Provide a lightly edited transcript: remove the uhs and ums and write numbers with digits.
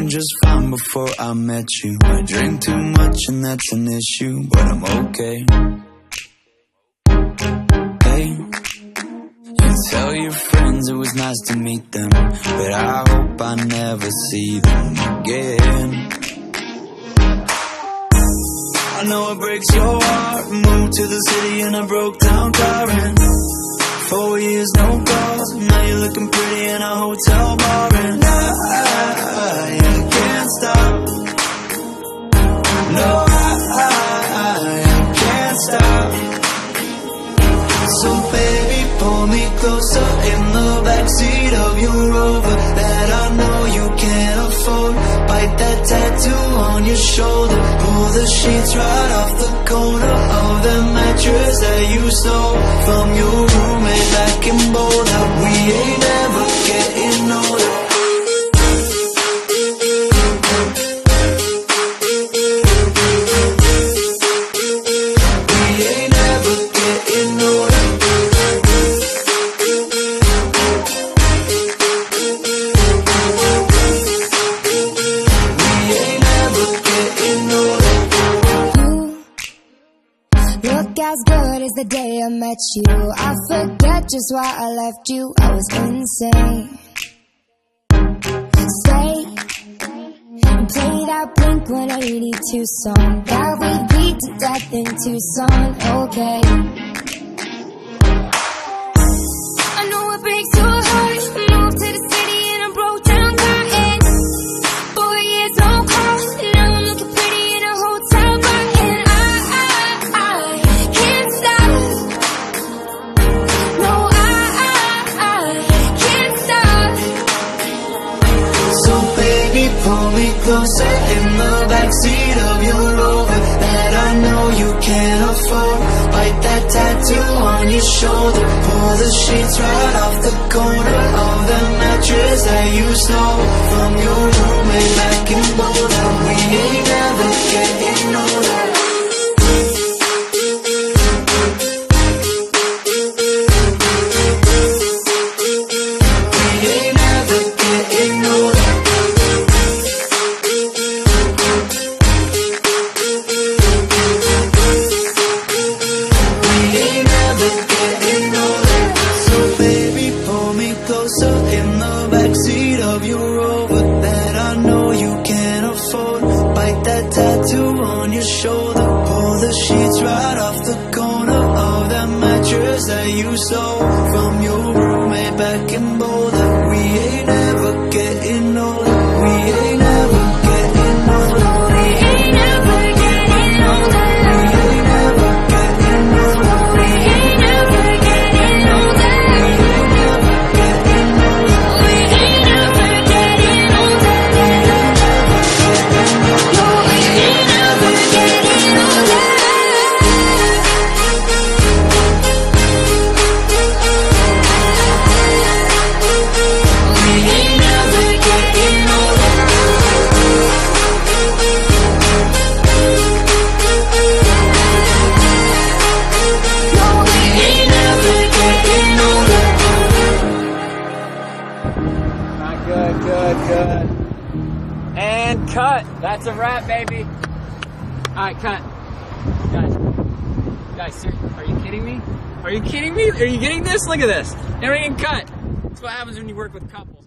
just fine before I met you. I drink too much and that's an issue, but I'm okay. Hey, you tell your friends it was nice to meet them, but I hope I never see them again. I know it breaks your heart. Moved to the city and I broke down crying. 4 years, no calls. Now you're looking pretty in a hotel bar, and I can't stop. No, I can't stop. So baby, pull me closer in the backseat of your Rover that I know you can't afford. Bite that tattoo on your shoulder. Pull the sheets right off the corner of the mattress that you stole from your roommate back in Boulder. We ain't ever getting older. As good as the day I met you. I forget just why I left you. I was insane. Stay and play that Blink-182 song that we beat to death in Tucson. Okay, I know it breaks your heart. Moved to the city and I broke down crying. 4 years, no calls. Now I'm looking pretty in a hotel bar, and pull me closer in the backseat of your Rover that I know you can't afford. Bite that tattoo on your shoulder. Pull the sheets right off the corner of the mattress that you stole from your roommate back in Boulder. We ain't never getting older. In the backseat of your Rover that I know you can't afford. Bite that tattoo on your shoulder. Pull the sheets right off the corner of that mattress that you stole from your roommate back in Boulder. We ain't ever getting older. We ain't ever getting older. We ain't ever getting older. We ain't ever getting older. We ain't ever getting older. Good. And cut. That's a wrap, baby. Alright, cut. Guys, are you kidding me? Are you kidding me? Are you getting this? Look at this. Everything cut. That's what happens when you work with couples.